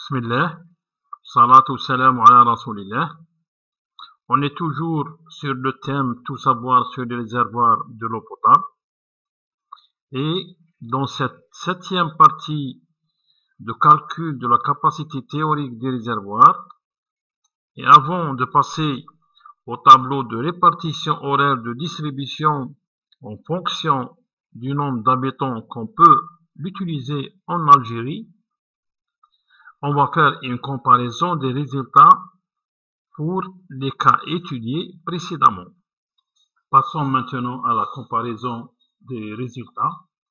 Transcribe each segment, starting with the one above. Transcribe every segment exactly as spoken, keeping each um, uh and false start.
Bismillah, salatu salam ala rasoulillah. On est toujours sur le thème tout savoir sur les réservoirs de l'eau potable. Et dans cette septième partie de calcul de la capacité théorique des réservoirs, et avant de passer au tableau de répartition horaire de distribution en fonction du nombre d'habitants qu'on peut l'utiliser en Algérie, on va faire une comparaison des résultats pour les cas étudiés précédemment. Passons maintenant à la comparaison des résultats.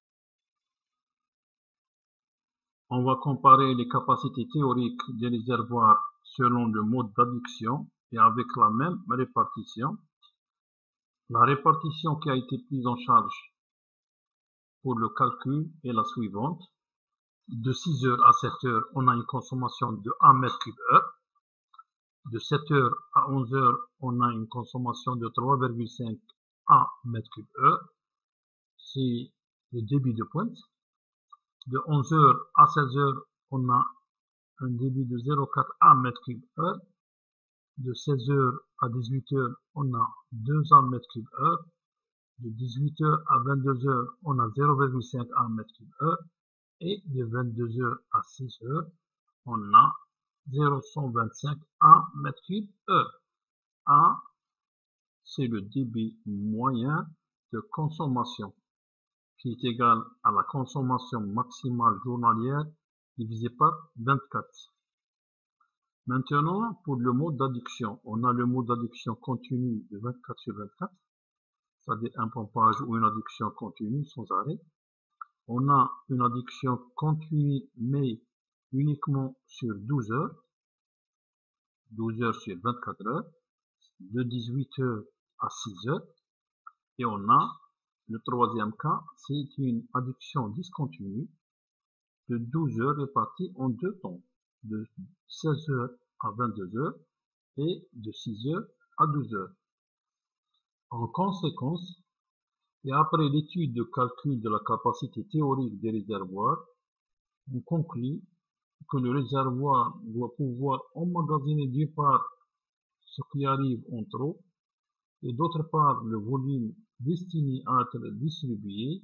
On va comparer les capacités théoriques des réservoirs selon le mode d'adduction et avec la même répartition. La répartition qui a été prise en charge pour le calcul est la suivante. De six heures à sept heures, on a une consommation de un mètre cube heure. De sept heures à onze heures, on a une consommation de trois virgule cinq un mètre cube heure. C'est le débit de pointe. De onze heures à seize heures, on a un débit de zéro virgule quatre un mètre cube heure. De seize heures à dix-huit heures, on a deux mètres cube heure. De dix-huit heures à vingt-deux heures, on a zéro virgule cinq un mètre cube heure. Et de vingt-deux heures à six heures, on a zéro virgule cent vingt-cinq un mètre cube heure. A, c'est le débit moyen de consommation qui est égal à la consommation maximale journalière divisé par vingt-quatre. Maintenant, pour le mode d'adduction, on a le mode d'adduction continu de vingt-quatre sur vingt-quatre, c'est-à-dire un pompage ou une adduction continue sans arrêt. On a une adduction continue mais uniquement sur douze heures, douze heures sur vingt-quatre heures, de dix-huit heures à six heures. Et on a le troisième cas, c'est une adduction discontinue de douze heures répartie en deux temps, de seize heures à vingt-deux heures et de six heures à douze heures. En conséquence, et après l'étude de calcul de la capacité théorique des réservoirs, on conclut que le réservoir doit pouvoir emmagasiner d'une part ce qui arrive en trop et d'autre part le volume destiné à être distribué.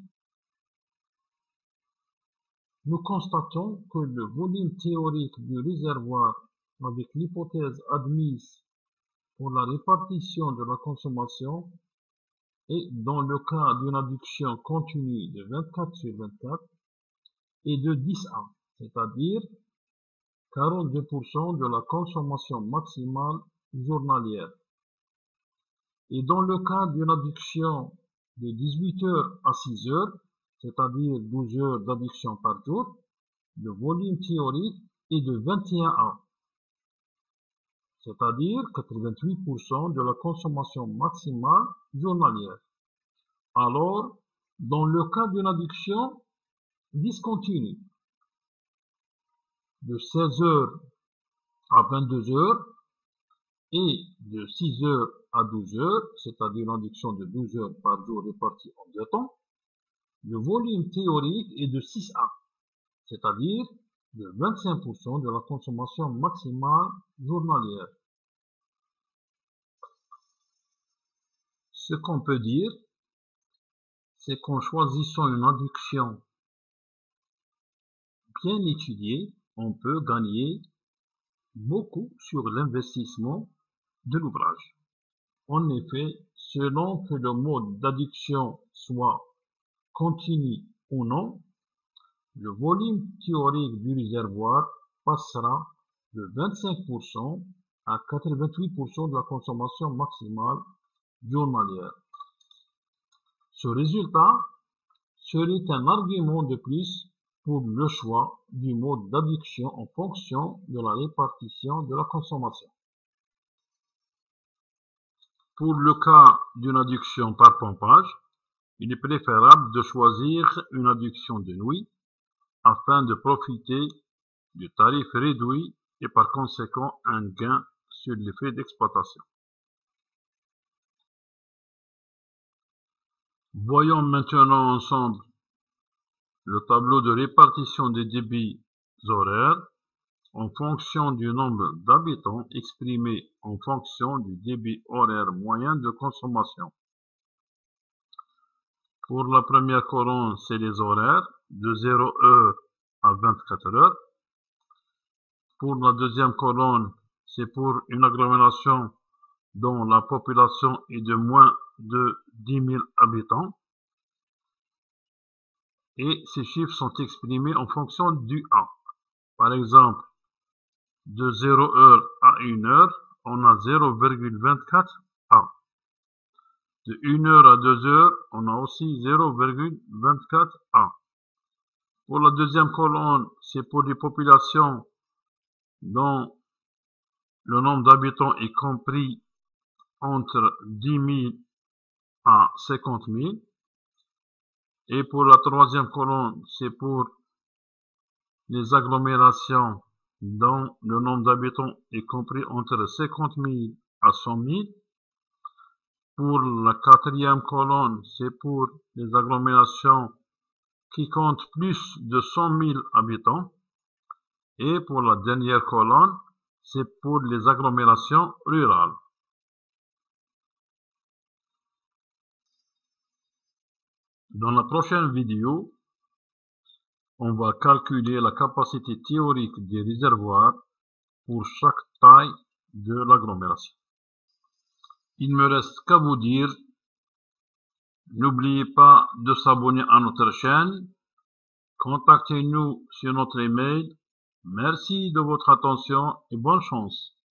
Nous constatons que le volume théorique du réservoir avec l'hypothèse admise pour la répartition de la consommation est dans le cas d'une adduction continue de vingt-quatre sur vingt-quatre et de dix A, c'est-à-dire quarante-deux pour cent de la consommation maximale journalière. Et dans le cas d'une adduction de dix-huit heures à six heures, c'est-à-dire douze heures d'adduction par jour, le volume théorique est de vingt et un A, c'est-à-dire quatre-vingt-huit pour cent de la consommation maximale journalière. Alors, dans le cas d'une adduction discontinue, de seize heures à vingt-deux heures et de six heures à douze heures, c'est-à-dire une adduction de douze heures par jour répartie en deux temps, le volume théorique est de six A, c'est-à-dire de vingt-cinq pour cent de la consommation maximale journalière. Ce qu'on peut dire, c'est qu'en choisissant une adduction bien étudiée, on peut gagner beaucoup sur l'investissement de l'ouvrage. En effet, selon que le mode d'adduction soit continu ou non, le volume théorique du réservoir passera de vingt-cinq pour cent à quatre-vingt-huit pour cent de la consommation maximale journalière. Ce résultat serait un argument de plus pour le choix du mode d'adduction en fonction de la répartition de la consommation. Pour le cas d'une adduction par pompage, il est préférable de choisir une adduction de nuit afin de profiter du tarif réduit et par conséquent un gain sur les frais d'exploitation. Voyons maintenant ensemble le tableau de répartition des débits horaires en fonction du nombre d'habitants exprimé en fonction du débit horaire moyen de consommation. Pour la première colonne, c'est les horaires de zéro heure à vingt-quatre heures. Pour la deuxième colonne, c'est pour une agglomération dont la population est de moins de dix mille habitants. Et ces chiffres sont exprimés en fonction du A. Par exemple, de zéro heure à une heure, on a zéro virgule vingt-quatre A. De une heure à deux heures, on a aussi zéro virgule vingt-quatre A. Pour la deuxième colonne, c'est pour des populations dont le nombre d'habitants est compris entre dix mille à cinquante mille. Et pour la troisième colonne, c'est pour les agglomérations dont le nombre d'habitants est compris entre cinquante mille à cent mille. Pour la quatrième colonne, c'est pour les agglomérations qui comptent plus de cent mille habitants. Et pour la dernière colonne, c'est pour les agglomérations rurales. Dans la prochaine vidéo, on va calculer la capacité théorique des réservoirs pour chaque taille de l'agglomération. Il me reste qu'à vous dire, n'oubliez pas de s'abonner à notre chaîne, contactez-nous sur notre email. Merci de votre attention et bonne chance.